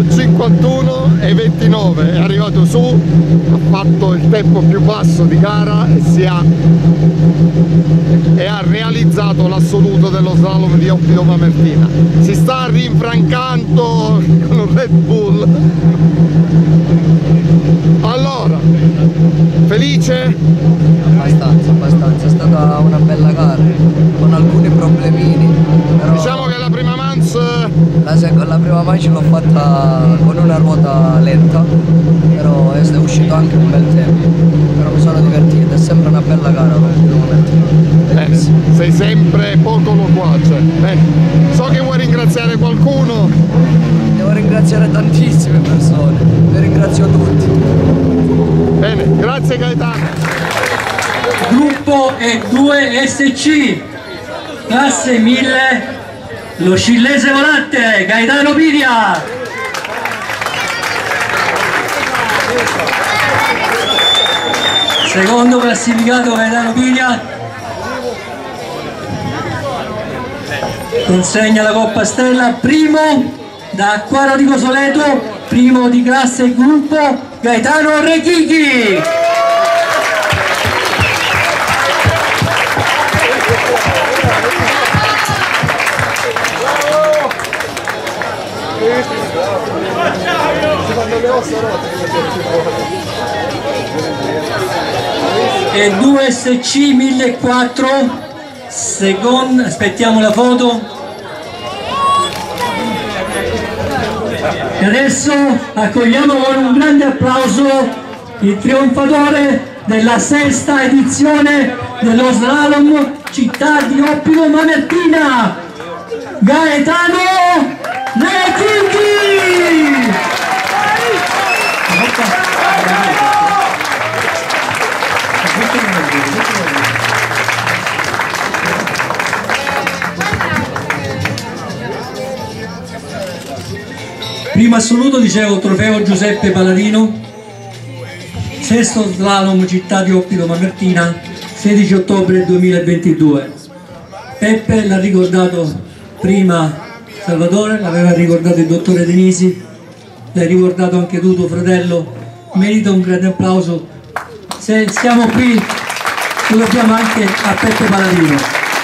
tempo 51,29, è arrivato su, ha fatto il tempo più basso di gara e ha realizzato l'assoluto dello slalom di Oppido Mamertina. Si sta rinfrancando con un Red Bull. Allora, felice? Abbastanza, è stata una bella gara con alcuni problemini, però diciamo che la prima manche la prima manche l'ho fatta con una ruota lenta, però è uscito anche un bel tempo, però mi sono divertito, è sempre una bella gara sei sempre poco loquace. So che vuoi ringraziare qualcuno. Devo ringraziare tantissime persone, vi ringrazio tutti. Bene, grazie Gaetano. Gruppo E2SC, classe 1000, lo scillese volante Gaetano Pidia. Secondo classificato Gaetano Pidia, consegna la Coppa Stella. Primo da Acquaro di Cosoleto, primo di classe e gruppo Gaetano Rechichi. E 2SC 1004, secondo, aspettiamo la foto. E adesso accogliamo con un grande applauso il trionfatore della sesta edizione dello slalom Città di Oppido Mamertina, Gaetano Rechichi. Primo assoluto, dicevo, trofeo Giuseppe Paladino, sesto slalom Città di Oppido Mamertina, 16 ottobre 2022. Peppe l'ha ricordato prima Salvatore, l'aveva ricordato il dottore Denisi, l'hai ricordato anche tu, tuo fratello, merita un grande applauso. Se siamo qui lo dobbiamo anche a Peppe Paladino.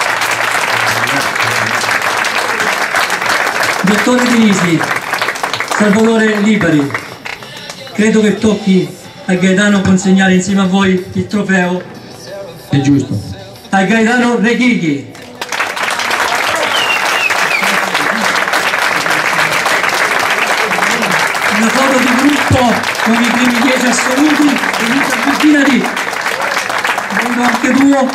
Dottore Denisi, Salvatore Lipari, credo che tocchi a Gaetano consegnare insieme a voi il trofeo. È giusto. A Gaetano Rechichi. Una foto di gruppo con i primi 10 assoluti e Luca Buchinati, vedo anche tuo.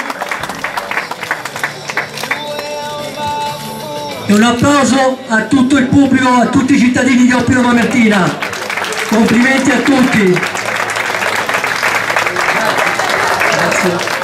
E un applauso a tutto il pubblico, a tutti i cittadini di Oppido Mamertina. Complimenti a tutti. Grazie.